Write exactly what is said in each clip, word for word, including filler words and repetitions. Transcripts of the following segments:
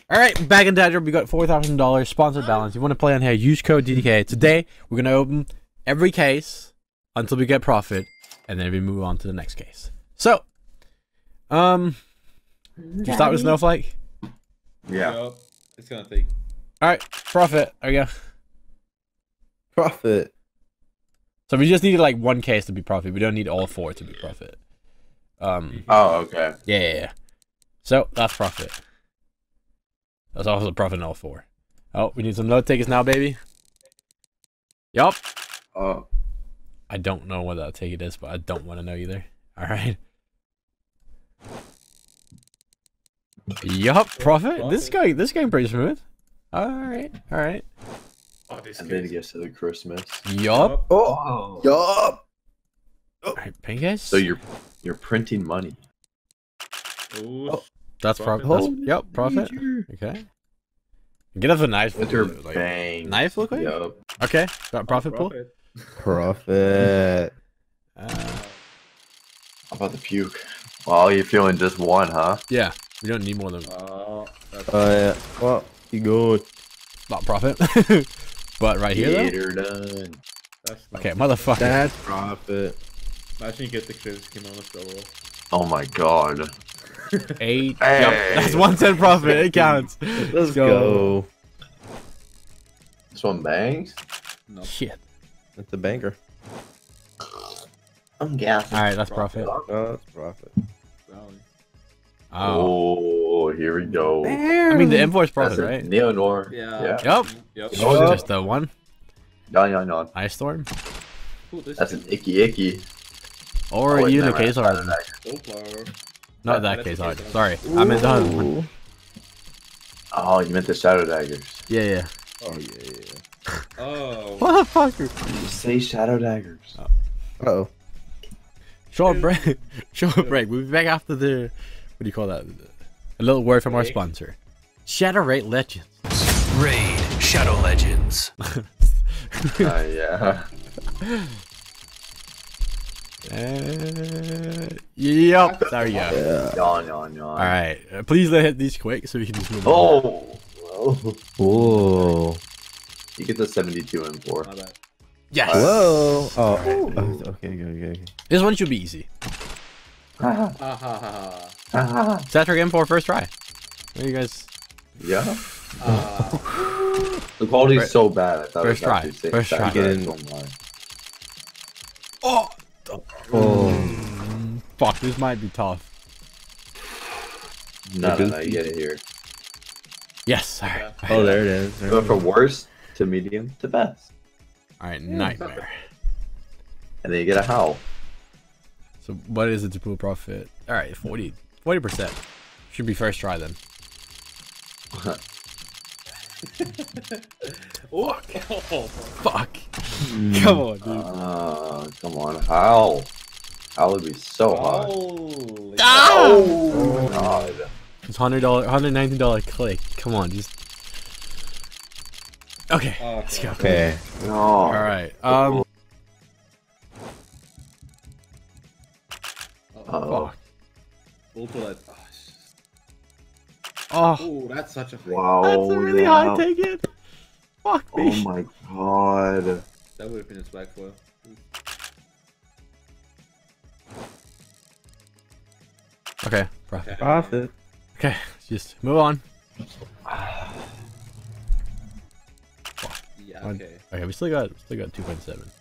Alright, back in Dad, we got four thousand dollars sponsored balance. You want to play on here, use code D D K. Today, we're going to open every case until we get profit, and then we move on to the next case. So, um, you start with Snowflake? Yeah. Yep. It's going to take. Alright, profit. There you go. Profit. So we just needed like one case to be profit. We don't need all four to be profit. Um. Oh, okay. Yeah, yeah, yeah. So, that's profit. That's also profit in all four. Oh, we need some load takers now, baby. Yup. Oh. I don't know what that ticket is, but I don't want to know either. Alright. Yup, profit. This guy, this game pretty smooth. Alright, alright. Oh, this And then it gets to the Christmas. Yup. Oh. Yup. Alright, pink case. So you're you're printing money. Ooh. Oh. That's Profit. profit. That's, yep, profit. Okay. Get us a knife. Winter Like, bang. knife look like? Yup. Okay, got profit pool. Profit. Profit. Uh, How about the puke? Well, you're feeling just one, huh? yeah, we don't need more than Oh, that's Oh yeah. Well, you good. not profit. But right here though. Gator done. that's not- Okay, motherfucker. That's profit. Imagine you get the Chris kimono solo. Oh my god. Eight. Hey. Yep, that's one ten profit. It counts. Let's go. This one bangs? No. Shit. That's a banker. I'm gassing. All right, that's profit. Oh, that's profit. Brownie. Oh. Oh, here we go. I mean the invoice profit, That's a right? Neonor. Yeah. Yeah. Yep. Yep. Oh, Just the one. Yawn, yawn, yawn. Ice storm. Ooh, this That's is an icky icky. Or Oh, wait, even the never case mind. art. so far. Not Yeah, that that's case the art. case art. Sorry, I meant the other one. Ooh. Oh, you meant the shadow daggers. Yeah, yeah. Oh yeah, yeah. Oh. Motherfucker. You say shadow daggers. Uh oh. Short break. Short break. We'll be back after the. What do you call that? A little word from our Break. sponsor. Shadow Raid Legends. Raid Shadow Legends. uh, yeah. Uh, yep. There we go. Yeah. Yawn, yawn, yawn. All right. Uh, please let hit these quick so we can just move on. Oh. Whoa. Whoa. You get the seventy-two and four. My bad. Yes. Whoa. Oh. oh, Okay. Okay. Okay. This one should be easy. Ah, ha, ha, ha. Set our game for first try. What do you guys? Yeah. Ah. The quality is First- so bad. I thought first it was try. actually safe. First try. That- Get that's in. so much. Oh. Oh. Mm, fuck. This might be tough. No, no, no, you get it here. Yes. All right. Yeah. Oh, there it is. There Go it from is. worst to medium to best. All right. Nightmare. And then you get a howl. So what is it to pull profit? All right, forty percent. Should be first try then. Oh. Fuck. Come on, dude. Uh, come on, howl. Howl would be so hot. Oh. Ah! Oh, God. It's hundred dollar, hundred nineteen dollar click. Come on, just. Okay. Oh, Let's go. Okay. No. All right. Um. Uh-oh. Fuck. Ultra. Oh, sh- Oh. oh, that's such a thing. Wow. That's a really yeah. high ticket. Fuck Oh me. my god. That would have been a swag foil. Okay. Profit. Profit. Okay. Let's just move on. Yeah. One- Okay. Okay. We still got still got two point seven.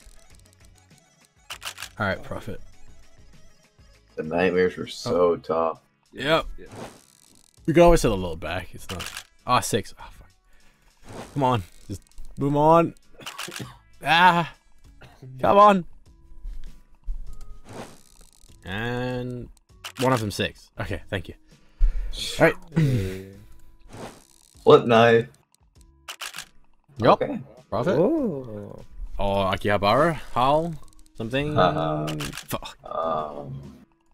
All right. Profit. The nightmares were so tough. Yep. Yeah. We can always set a little back. It's not. Ah, six. Oh, fuck. Come on. Just move on. Ah. Come on. And one of them six. Okay, thank you. All right. Flip knife. Yup. Okay. Profit. Oh. Oh, Akihabara. Howl. Something. Uh-huh. Fuck. Um,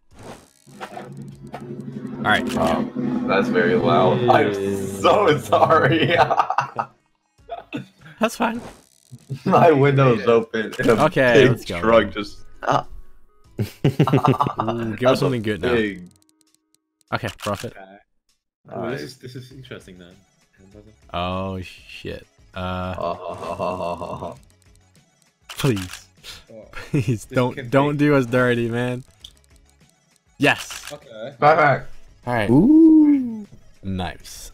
All right. oh, that's very loud. I'm so sorry. That's fine. My window's open. And a Okay, big let's go. truck just. Ah, Ooh, give us that's something a good now. big- Okay, profit. Okay. Oh, this Nice. is this is interesting then. Oh shit. Uh, Uh, please, Oh, please can don't don't take- do us dirty, man. Yes. okay. back back. All right. Ooh. Nice.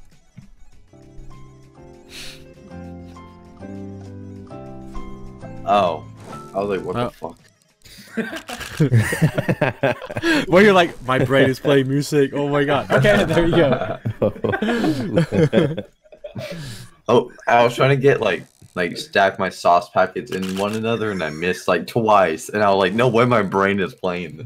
Oh, I was like, what Oh. the fuck? Well, you're like, my brain is playing music. Oh my god. Okay, there you go. Oh, I was trying to get like like stack my sauce packets in one another, and I missed like twice. And I was like, no way, my brain is playing.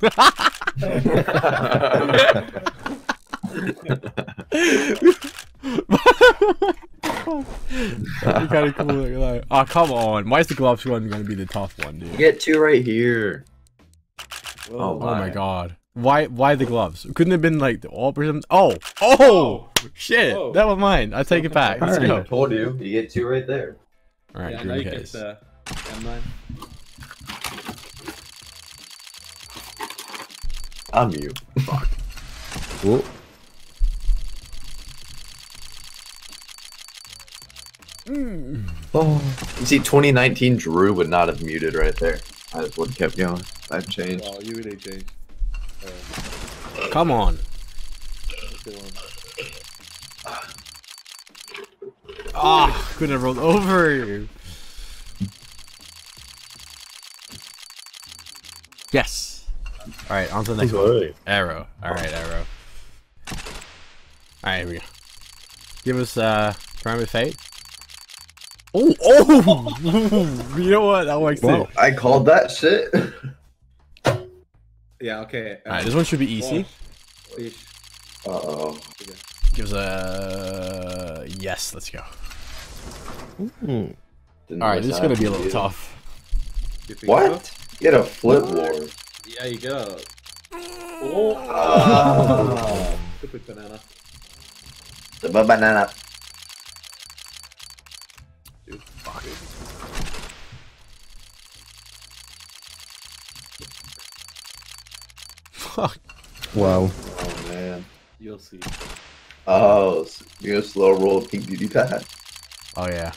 That'd be kind of cool. Like, like, oh, come on. Why is the gloves one going to be the tough one, dude? You get two right here. Oh, my. my god. Why Why the gloves? Couldn't it have been like the all or something? Oh! Oh! Shit! Oh. That was mine. I take it back. Let's I go. told you, you get two right there. Alright, Yeah, now green you get case. the M nine. I'm you. Ooh. Oh, you see, twenty nineteen Drew would not have muted right there. I just would have kept going. I've changed. Wow, you really changed. Um, Come on. what's the one? Ah, couldn't have rolled over. Yes. Alright, on to the next one. Arrow. Alright, arrow. Alright, here we go. Give us uh Primary Fate. Oh, oh! You know what? That works too. I called that shit. Yeah, okay. Um, Alright, this one should be easy. Fish. Uh oh. Give us a yes. Let's go. Mm. Alright, this is gonna be a little tough. You think so? What? Get a flip war. Yeah, you get a. Oh! Ah. Stupid banana. The banana. Dude. Fuck. Wow. Oh man. You'll see. Oh, s- you're gonna slow roll a pink beauty pad. Oh yeah.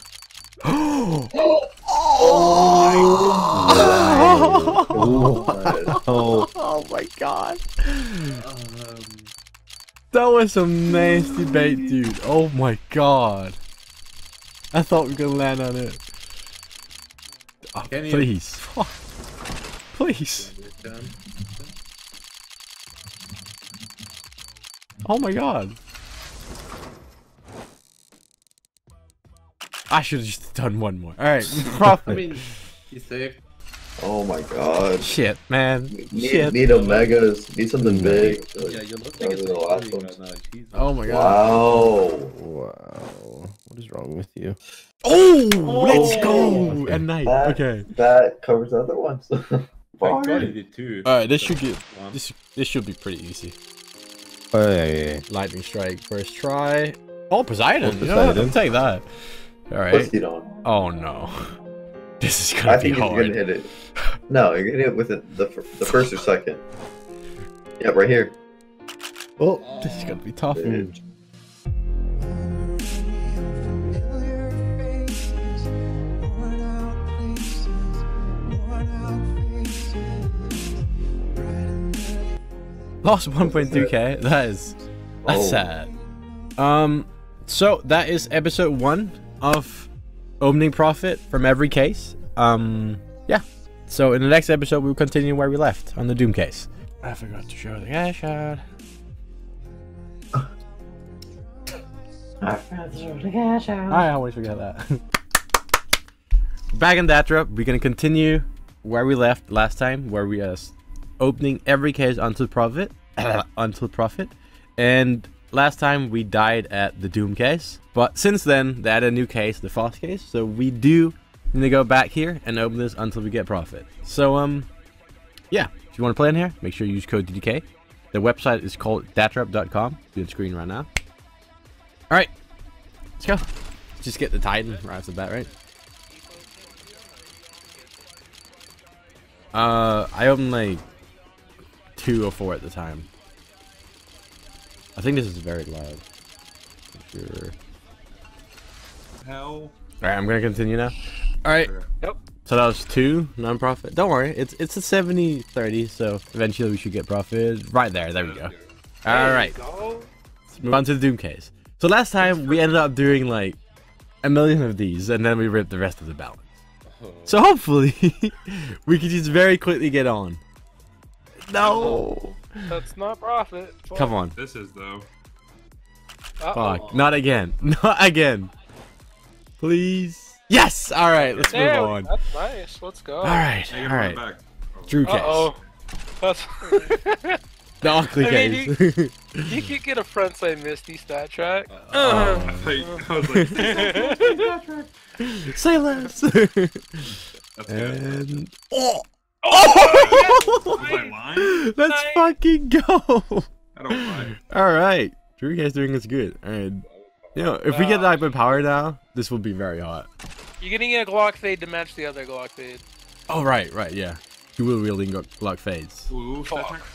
Oh. Oh my god. Um, That was some nasty bait, dude. Oh my god. I thought we were gonna land on it. Oh, Can you- please. Fuck. Please. um, Oh my god. I should have just done one more. Alright, I profit. mean, you saved. Oh my god. Shit, man. Need, Shit. need omegas. Need something big. Yeah, you look That like was it's the last exploding one. right now. Jesus. Oh my god. Wow. Wow. What is wrong with you? Oh, let's go. Okay. At night. That- Okay. That covers other ones. Thank God you did too. Alright, this should get One. this this should be pretty easy. Oh, yeah, yeah, yeah. Lightning strike first try. Oh, Poseidon. Oh, You know what? I'll Poseidon. take that. All Let's right. get on. Oh no. This is gonna I be think you're hard. gonna hit it. No, you're gonna hit it with it the, fir- the first or second. Yep, right here. Oh, this is gonna be tough. Dude. Lost one point two K. That is that's Oh. sad. Um, so that is episode one of opening profit from every case. Um, yeah. So in the next episode, we'll continue where we left on the Doom case. I forgot to show the cash out. I always forget that. Back in Datra, we're gonna continue where we left last time, where we are opening every case until profit, until profit, and last time we died at the Doom case. But since then, they added a new case, the Frost case. So we do need to go back here and open this until we get profit. So um, yeah, if you want to play in here, make sure you use code D D K. The website is called datrup dot com. It's on screen right now. All right, let's go. Let's just get the Titan right off the bat, right? Uh, I opened like two or four at the time. I think this is very loud. For sure. Hell. All right, I'm gonna continue now. All right. Yep. So that was two non-profit. Don't worry, it's it's a seventy thirty. So eventually we should get profit. Right there. There we go. All right. Let's move on to the Doom case. So last time we ended up doing like a million of these, and then we ripped the rest of the balance. So hopefully we can just very quickly get on. No. That's not profit. Fuck. Come on. This is though. Uh-oh. Fuck. Not again. Not again. Please. Yes. All right. Let's There, move on. That's nice. Let's go. All right. Hey, All get right. back. Drew case. Uh oh. That's. The ugly I mean, case. You could get a frontside Misty stat track. Oh. I, thought- I was like, Say less. that's good. And oh, Was I lying? let's Nice. fucking go. I don't lie. All right, Drew guys doing this good. All right, you know, if we get like my power now, this will be very hot. You're getting a Glock fade to match the other Glock fade. Oh right, right, yeah. You will wielding Glock fades. Ooh, Fuck. Fuck.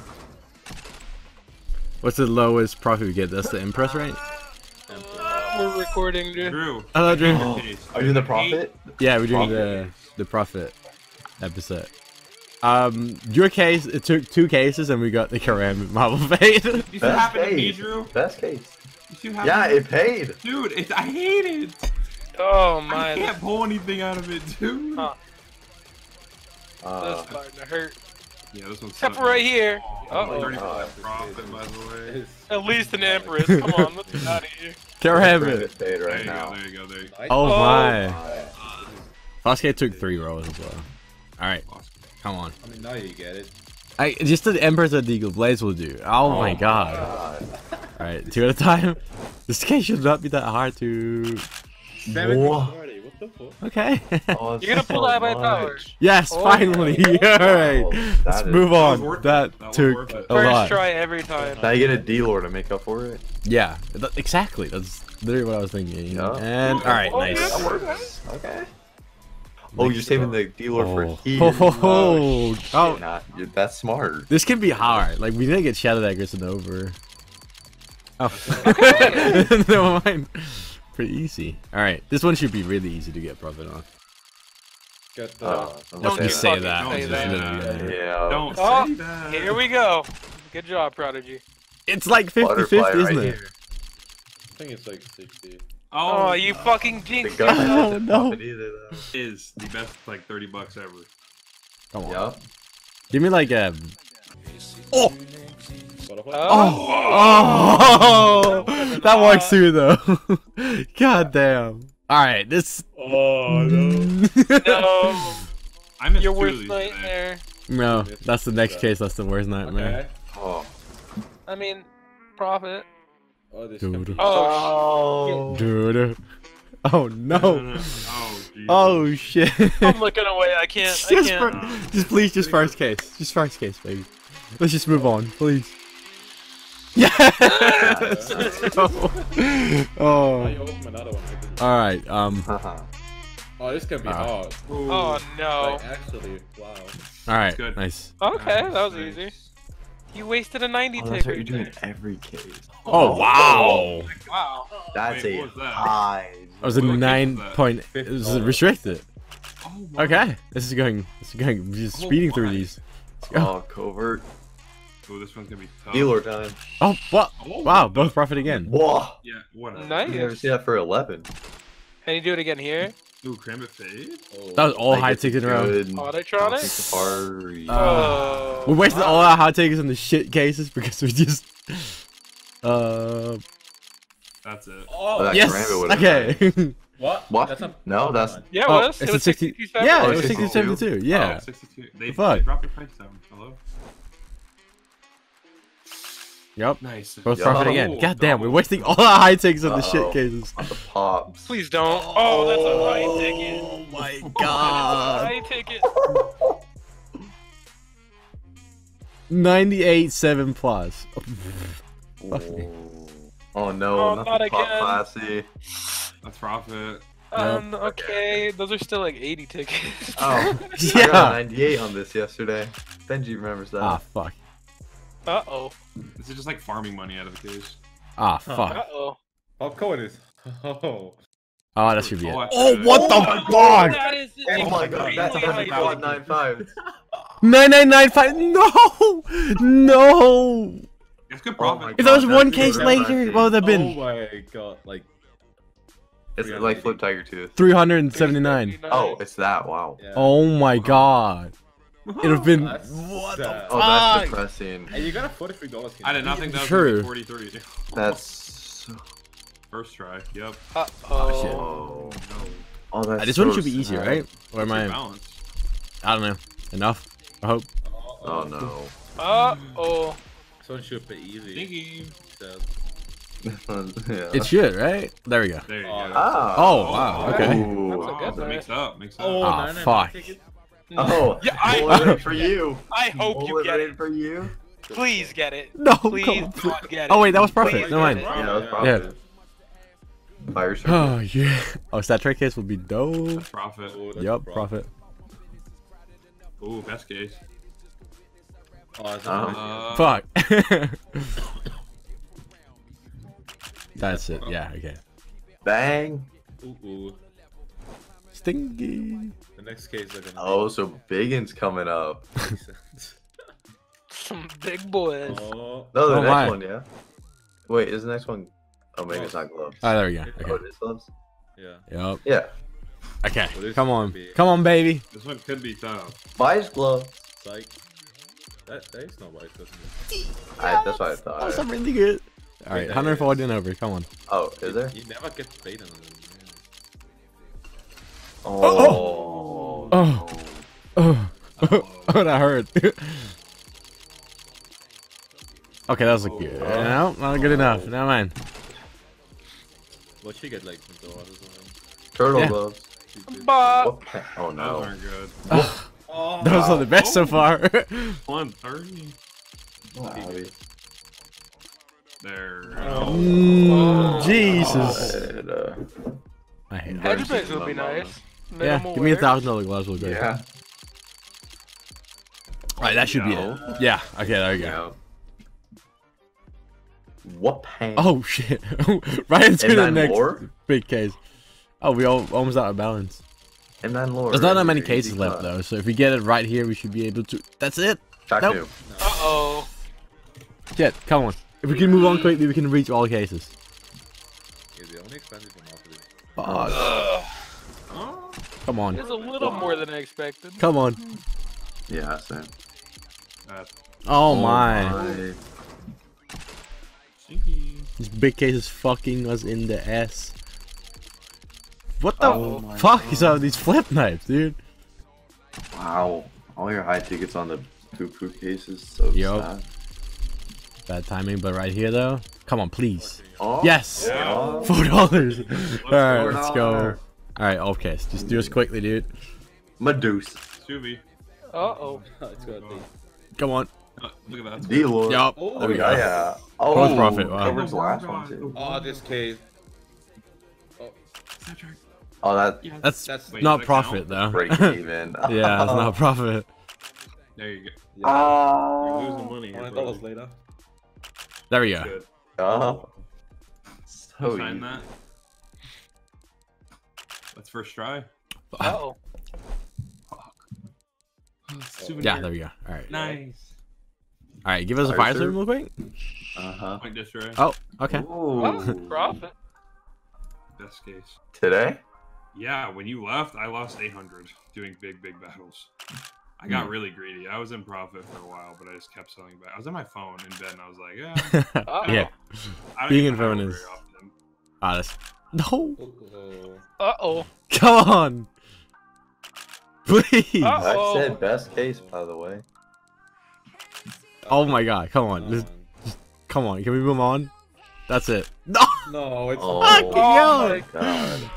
What's the lowest profit we get? That's the Empress, right? We're recording, dude. Drew. Hello, Drew. Oh, are you in the profit? Yeah, we're doing the the profit episode. Um, your case, it took two cases, and we got the Karam Marble fade. You see what Best happened to me, case. Drew? Best case. You see what Yeah, happened? it paid. Dude, it, I hate it. Oh I my. can't pull anything out of it, dude. Huh. Uh, That's starting to hurt. Yeah, this one's Except for right here. Uh-oh. thirty percent profit, by the way. At least an Empress. Come on, let's get out of here. Karam Brand it. paid There right you go, now. there you go, there you go. Oh Oh. my. Fosgate took three rolls as well. All right, come on. I mean, now you get it. I just the Emperor's of Eagle Blaze will do. Oh, my god. God. All right, two at a time. This case should not be that hard to. seventy Whoa. forty, what the fuck? Okay. Oh, it's You're gonna pull so that by much. power. Yes, Oh. finally. All right. Oh, Let's that is- move That on. was worth That it. That was took worth it. a First lot. try every time. Now you get a D-Lord to make up for it. Yeah, that- exactly. That's literally what I was thinking. Yeah. And all right, Oh, nice. yeah. That works. Okay. Oh, you're saving the D-Lord for Oh. here. Ho, ho, ho. shit, Oh, nah, you're, that's smart. this can be hard. Like we need to get Shadow Daggers and over. Oh, never mind. Pretty easy. All right, this one should be really easy to get profit on. Get the... Uh, Don't Let's you just say fucking that. say Let's that. just say that. yeah. Don't Oh, say that. Here we go. Good job, Prodigy. It's like fifty Butterfly fifty, isn't right it? here. I think it's like sixty. Oh, you fucking The jinxed gun yourself. Oh, doesn't no. profit either, though. is the best like thirty bucks ever. Come on. Yup. Give me like a. Oh! Butterfly? Oh. Oh! That works too, though. God damn. All right, this. Oh, no. No. I missed Your two of worst these today. nightmare. No, that's the next case. That's the worst nightmare. Okay. Oh. I mean, profit. Oh, this Dude. can be... Oh, Oh. Dude. Oh No, no, no. no. Oh, Jesus. Oh shit. I'm looking away. I can't. I Just, can't. fir- just please, just first case. Just first case, baby. Let's just move on, please. Yes! Let's go. Oh, Oh. you open another one. Alright, um. Haha. Oh, this can be Ah. hard. Ooh. Oh no. Like, actually, wow. Alright, good. nice. Okay, Nice, that was nice. easy. You wasted a ninety Oh, that's ticker. what you're doing every case. Oh, wow. Wow. That's Wait, a what was that? high. That was a What case nine was that? point. It was restricted. Oh, my. Okay, this is going. This is going. Just Oh, speeding through my. these. Let's go. Oh, covert. Oh, this one's gonna be tough. D-Lord time. Oh, what? Oh, Wow, both profit again. Whoa. Yeah, whatever. You never Nice. see that for eleven. Can you do it again here? Ooh, cram it fade? Oh. That was all Like, high it's tickets in a row. good Autotronic? Safari. Oh. We wasted all our high tickets on the shit cases because we just. Uh. That's it. Oh, that Yes. Karambit would've Okay. what? What? That's a... No, that's- Yeah, it Oh, was. it's It a was sixty. sixty-seven. Yeah, Oh, it was sixty-two? sixty seventy-two. Yeah. Oh, sixty-two. They, The fuck? they dropped the price down. Hello? Yep. Nice. Both Yeah. profit Oh, again. God damn, we're double. wasting all our high tickets on the Uh-oh. shit cases. On the pops. Please don't. Oh, that's a high ticket. Oh my That's god. a high ticket. ninety-eight seven plus. Ooh. Oh no, Oh, not, not the pop again. classy. That's profit. Um, okay, those are still like eighty tickets. Oh, I got Yeah. a ninety-eight on this yesterday. Benji remembers that. Ah, fuck. Uh oh. This is just like farming money out of the case. Ah, Uh fuck. oh. Popcorn is. Oh. Oh, that should be it. Oh, Oh, what Oh the my fuck? That is Oh my god, that's a extremely high. one nine five. nine nine nine five. No! No! That's good Oh profit. my If that was God, one that's case so later, depressing. what would that have Oh been? my god, like. It's like Flip Tiger Tooth. three hundred seventy-nine. Oh, it's that. Wow. Yeah. Oh my god. It would have been. That's What the sad. Oh, that's fuck? depressing. And you got a forty-three dollars. I did not think that was True. gonna be forty-three. That's. First try. Yep. Uh shit. oh. Oh, No. oh that's Uh, This one so should be easier, sad. right? Or am Good I? balance. I don't know. Enough? I hope. Oh no. Uh oh. This one should be easy. Thinking. So- Yeah. It should, right? There we go. There you Oh, go. Ah. Oh, wow, okay. Ooh. That's a Wow, good so one. mix up, mix up. Oh, Ah, nine, nine, fuck. take it. Oh, Yeah, I- pulling it for you. I hope you Pulling get it it. for you. Please get it. No, Please come on. God get it. Oh, wait, that was profit. Please Never get mind. it. Yeah, that was Yeah. profit. Fire circle. Oh, yeah. Oh, stat trick case would be dope. That's profit. Oh, that's Yup, a profit. Ooh, best case. Oh, that's a Uh, nice Uh, Fuck. That's it. Yeah, okay. Bang. one. Ooh, ooh. Stinky. The next case are gonna. Oh, so Biggin's coming up. make sense. Some big boys. Oh. No, the Oh, next my. one, yeah. Wait, is the next one? Oh, maybe it's not gloves. Oh, there we go. Oh, Okay. it is gloves. Yeah. Yup. Yeah. Okay. Well, this Come could on. be- Come on, baby. this one could be tough. Vice gloves. Psych. That, that is not white, doesn't it? I, that's what I thought. That's really good. All right, that one forty is- and over. Come on. Oh, is there? You never get paid on them. Oh. Oh. Oh, oh, that hurt. Okay, that was a good. No, not good enough. Never mind. What she get like from the or something? Turtle Yeah. gloves. She did- But What? the- Oh Those no. aren't good. Oh, Those are the best so far. one thirty. Howdy. There. Oh. Mm, Jesus. And, uh, I hate that. Very hedge bags would be mama. nice. Yeah, Minimal give me a wear. thousand dollar gloves. We'll go. yeah. All right, that should be it. Yeah. Okay, there we go. Yeah. What pan? Oh shit! Right into And the then next more? big case. Oh, we all almost out of balance. And then Lord. There's not that many Easy cases left cut. though, so if we get it right here, we should be able to. That's it. Back Nope. new. Uh oh. Shit! Come on. If we can move on quickly, we can reach all cases. Yeah, the only expensive one after this. Fuck. Oh, Come on. It's a little more than I expected. Come on. Yeah, same. that's Oh, my. my. stinky. This big case is fucking us in the ass. What the Oh my fuck God. is all these flip knives, dude? Wow. All your high tickets on the poo poo cases. So Yup. sad. Bad timing, but right here though. Come on, please. Oh. Yes. Yeah. Four dollars. All right, Four let's go. dollar. All right, okay. Just do this quickly, dude. Medusa. Suvi. Uh oh. It's got the. Come on. Uh, look at that. D-Lord. Yup. Oh, There we Yeah, go. yeah. Oh, Close profit, wow. Covers the last one too. Oh, this case. Oh, that Yeah. That's, That's- Wait, not does that profit count? though. break even. Yeah, it's not profit. There you go. Oh. You're losing money here, One bro. dollars later. There we go. Good. Oh. So Sign easy. that. Let's first try. Uh oh. Souvenir. Yeah, there we go. All right. Nice. All right, give us a Fire fire serve? serve real quick. Uh huh. Point dish tray. Oh, okay. Ooh. Profit. Best case. Today? Yeah, when you left, I lost eight hundred doing big, big battles. I got Hmm. really greedy. I was in profit for a while, but I just kept selling back. I was on my phone in bed, and I was like, yeah. Uh-oh. Yeah. I don't Being even in phone idle is- very often. Honest. No. Oh, Uh oh. Come on. Please. Uh- I Uh-oh. said best case, by the way. Oh my god. Come on. This- come on. Can we move on? That's it. No. No, it's Oh, Fucking Oh hell. my God.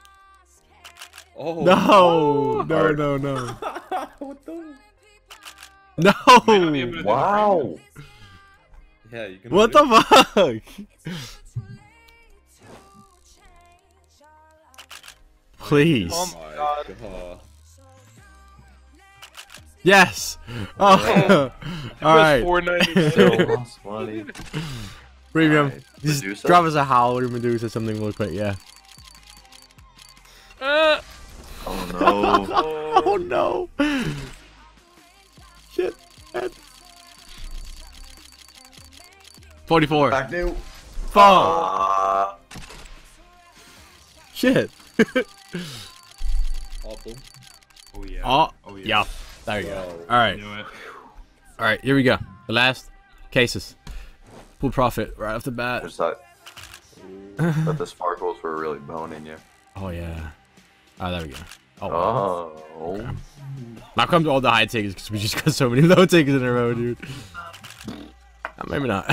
Oh. No. No. Hard. No. No. What the? May not be able No. to do the Wow. Yeah, you can. What do the fuck? Please. Oh it. my god. God. Yes. Oh. All right. four ninety. Still lost money. Premium. Alright, Just Medusa? drop us a howl or Medusa something real quick. Yeah. Uh, Oh no. Oh no. Shit. forty-four. Back new. Fuck. Ah. Shit. Oh, boom. Oh yeah. Oh. Oh Yeah. There you go. Wow. All right. Knew it. All right. Here we go. The last cases. Full profit right off the bat. Just thought, thought the sparkles were really boning you. Oh yeah. Oh, there we go. Oh. Wow. Oh. Okay. Now comes all the high tickets because we just got so many low tickets in a row, dude. Uh, maybe not.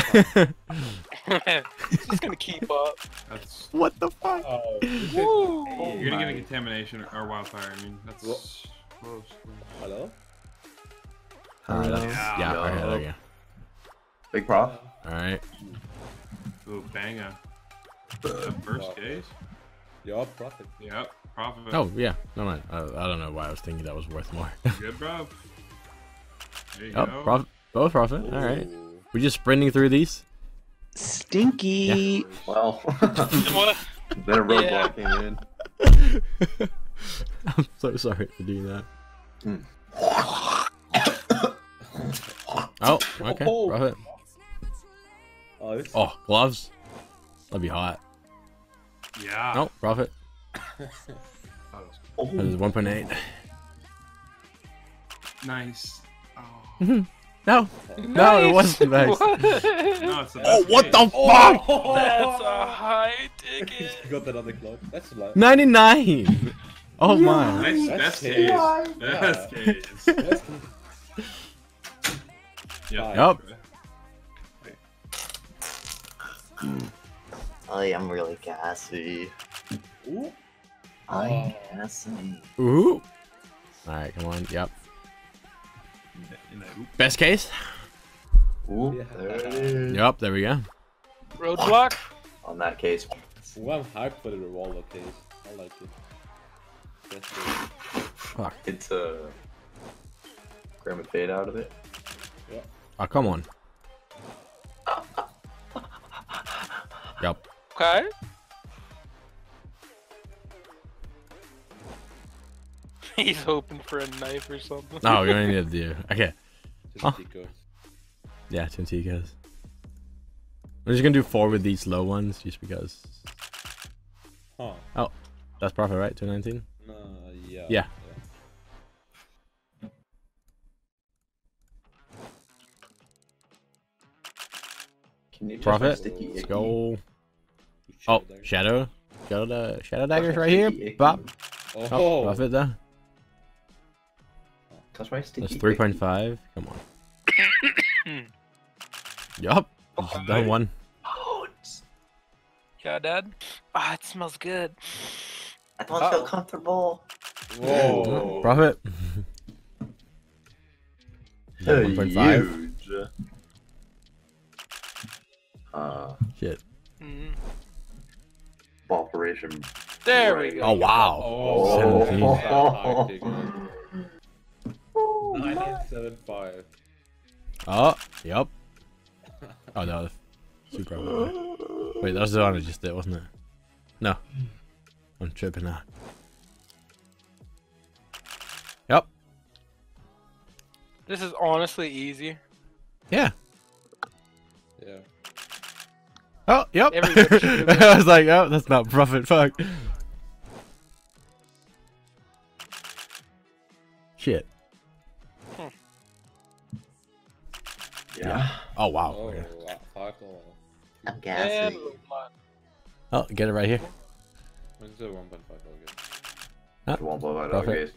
it's just gonna keep up. That's. What the fuck? Oh, Woo. You're gonna get a contamination or, or wildfire. I mean, that's What? close. hello? Alright, that's, Yeah. yeah, alright, there we go. Big prop. Alright. Ooh, banger. The first Wow. case. Yeah, profit. Yep. Profit. Oh, yeah. No, no. I, I don't know why I was thinking that was worth more. Good, bro. There you Oh, go. profit. Both profit. Alright. Ooh. We're just sprinting through these. Stinky. Well, What? then a roadblock Yeah. came in. I'm so sorry for doing that. Oh, okay. Oh. Profit. Oh, it's Oh, gloves. That'd be hot. Yeah. Oh, profit. That was That is one point eight. nice. Oh. No. No, it wasn't nice. What? No, it's the Oh, best what case. the fuck? That's a high ticket. you got that on the clock. That's like. ninety-nine. Oh my. Nice. That's Best case. case. Best case. That's Yep. Yup. Oh, yeah, I'm really gassy. Ooh. I'm Oh. gassy. Ooh. Alright, come on. Yep. In that hoop. Best case? Ooh, Yeah. there it is. Yep, there we go. Roadblock. On that case. Ooh, I'm hyped for the revolver case. I like it. That's good. Fuck. It's a uh, grab a fade out of it. Oh, come on. Yep. Okay. He's hoping for a knife or something. No, we don't need to do. Okay. Just Huh. Tico. Yeah, two Ticos. I'm just gonna do four with these low ones just because. Huh. That's profit, right? two nineteen? No, yeah. Yeah. Can you just Profit. sticky Let's icky? go. You Oh, should have shadow. Shadow, da- shadow Touch daggers my right here. sticky icky. Bop. done. Oh, Oh, profit though. Touch my sticky. That's three point five. Come on. Yup. Just done one. Oh, it's- Yeah, Dad. Ah, it smells good. I don't Uh-oh. feel comfortable. Whoa. Profit. one point five. Huge. Uh, Shit. Mm. operation. There we go. Oh wow. Oh, seventeen. nine seven five. Oh, yep. Oh no. Super. Profit. Wait, that was the one I just did, wasn't it? No. I'm tripping now. Yep. This is honestly easy. Yeah. Yeah. Oh, yep. Everybody should do I was like, oh, that's not profit. Fuck. Shit. Yeah. Oh wow. Oh, Okay. wow. Fuck all. I'm And gassy. roadblock. Oh, get it right here. When's the one point five I'll get? It won't blow out Profit. okay.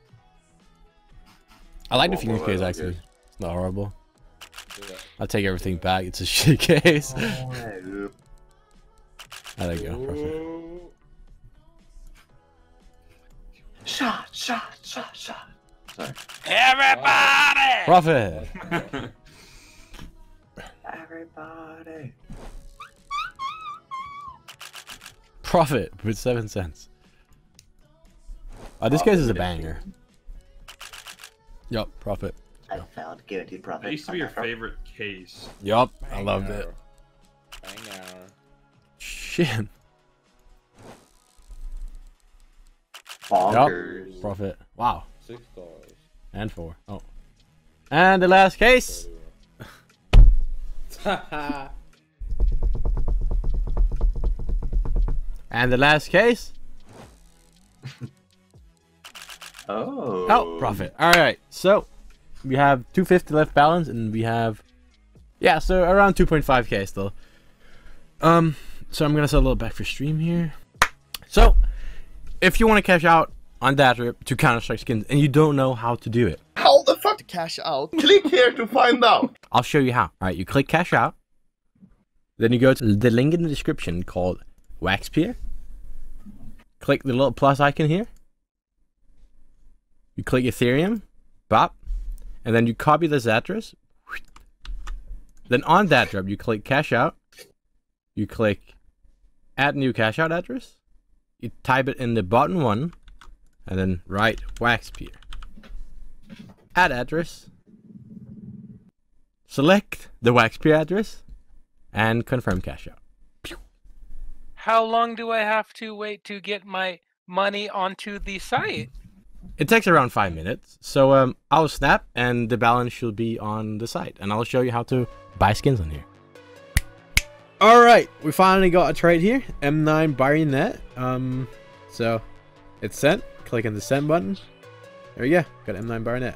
I like the Well, Phoenix well, case well, actually. good. It's not horrible. Yeah. I'll take everything back. It's a shit case. Oh, I there you go. Profit. Ooh. shot, shot, shot, shot. Sorry. Everybody! Profit. Everybody. Profit with seven cents. Oh, this case is a banger. Yup, profit. I found guaranteed profit. That used to be your favorite case. Yup, I loved it. Banger. Shit. Bonkers. Profit. Wow. Six dollars. And four. Oh. And the last case. And the last case. Oh. Oh, profit. All right. So we have two fifty left balance, and we have, yeah, so around two point five K still. Um, so I'm gonna set a little back for stream here. So if you want to cash out on that trip to Counter-Strike skins and you don't know how to do it, How the fuck to cash out? Click here to find out. I'll show you how. All right, you click cash out, then you go to the link in the description called Waxpeer. Click the little plus icon here. You click Ethereum, bop, and then you copy this address. Then on that drop, you click cash out. You click add new cash out address. You type it in the button one, and then write Waxpeer. Add address. Select the Waxpeer address, and confirm cash out. How long do I have to wait to get my money onto the site? It takes around five minutes. So um, I'll snap, and the balance should be on the site, and I'll show you how to buy skins on here. All right, we finally got a trade here. M nine Bayonet. Um, so it's sent. Click on the send button. There we go. Got M nine Bayonet.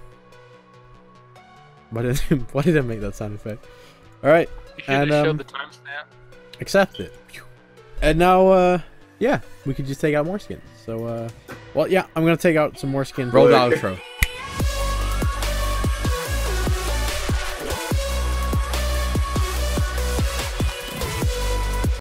Why did why did I make that sound effect? All right, You should and have showed um, the timestamp. accept it. And now, uh, yeah, we can just take out more skins. So, uh, well, yeah, I'm gonna take out some more skins. Roll the outro.